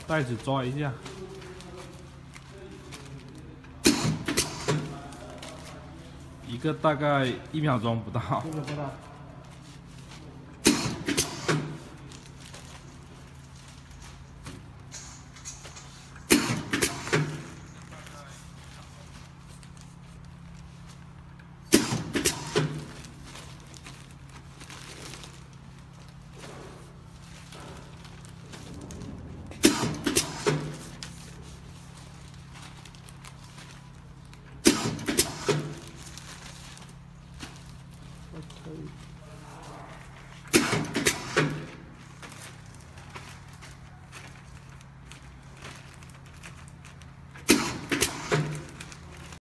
袋子抓一下。一个大概1秒钟不到。 1秒不到。可以。